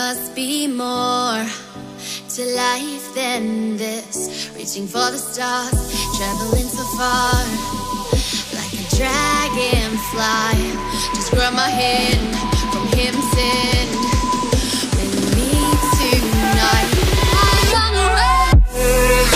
must be more to life than this. Reaching for the stars, traveling so far, like a dragonfly. Just grab my hand from heaven's end. With me tonight, I run away.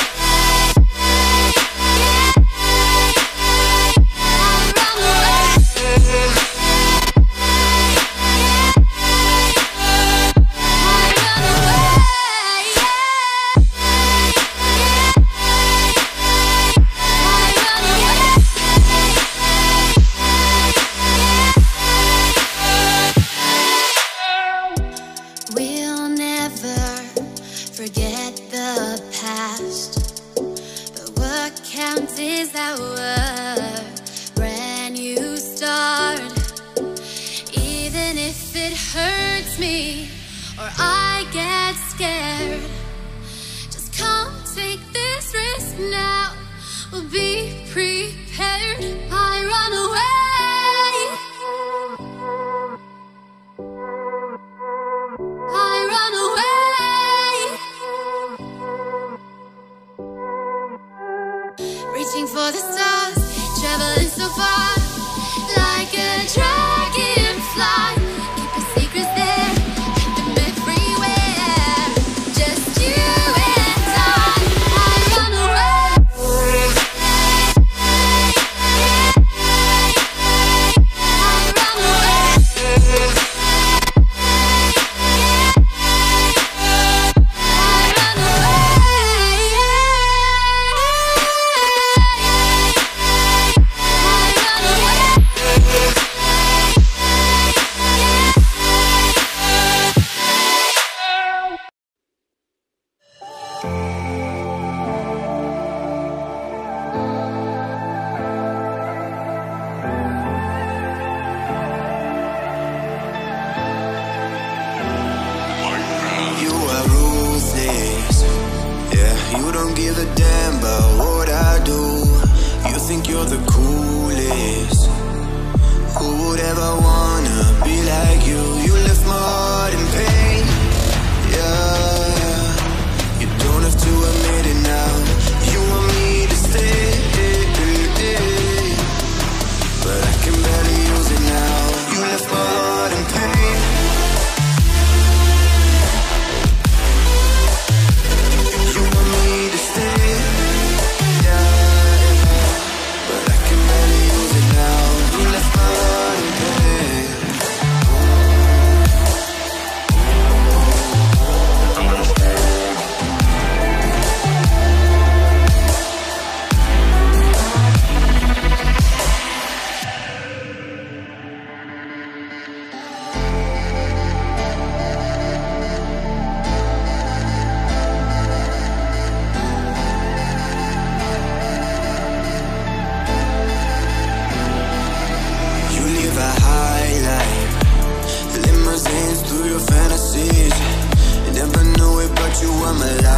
Reaching for the stars, traveling so far, like a dragonfly. Keep your secrets there, keep them everywhere. Just you and I run away. I run away. You don't give a damn about what I do. You think you're the coolest. Who would ever wanna be like you? You left my heart in pain. Yeah, you don't have to admit it now. You want me to stay, but I can barely use it now. You left my heart in pain. Through your fantasies, you never knew it, but you were my life.